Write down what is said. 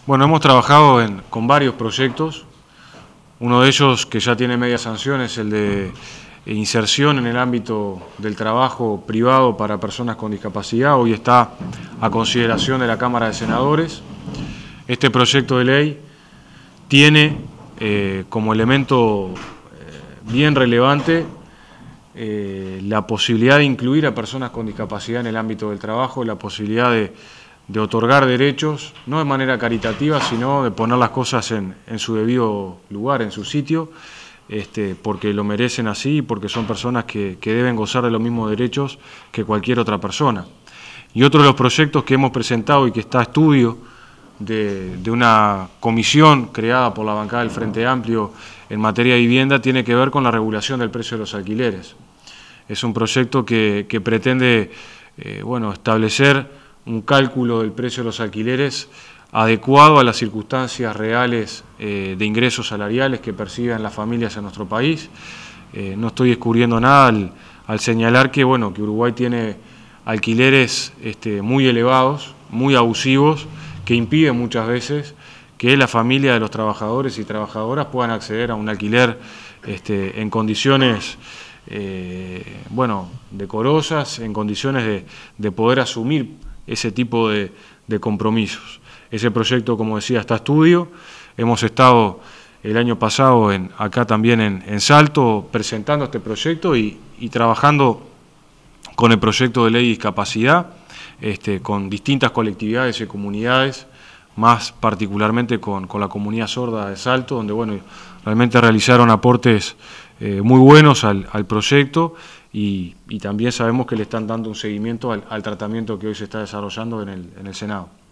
Bueno, hemos trabajado con varios proyectos. Uno de ellos, que ya tiene media sanción, es el de inserción en el ámbito del trabajo privado para personas con discapacidad. Hoy está a consideración de la Cámara de Senadores. Este proyecto de ley tiene como elemento bien relevante la posibilidad de incluir a personas con discapacidad en el ámbito del trabajo, la posibilidad de otorgar derechos, no de manera caritativa, sino de poner las cosas en su debido lugar, en su sitio, porque lo merecen así y porque son personas que deben gozar de los mismos derechos que cualquier otra persona. Y otro de los proyectos que hemos presentado y que está a estudio de una comisión creada por la bancada del Frente Amplio en materia de vivienda tiene que ver con la regulación del precio de los alquileres. Es un proyecto que pretende establecer un cálculo del precio de los alquileres adecuado a las circunstancias reales de ingresos salariales que perciben las familias en nuestro país. No estoy descubriendo nada al señalar que Uruguay tiene alquileres muy elevados, muy abusivos, que impiden muchas veces que la familia de los trabajadores y trabajadoras puedan acceder a un alquiler en condiciones decorosas, en condiciones de poder asumir ese tipo de compromisos. Ese proyecto, como decía, está a estudio. Hemos estado el año pasado acá también en Salto presentando este proyecto y trabajando con el proyecto de ley de discapacidad, con distintas colectividades y comunidades, más particularmente con la comunidad sorda de Salto, donde realmente realizaron aportes muy buenos al proyecto y también sabemos que le están dando un seguimiento al tratamiento que hoy se está desarrollando en el Senado.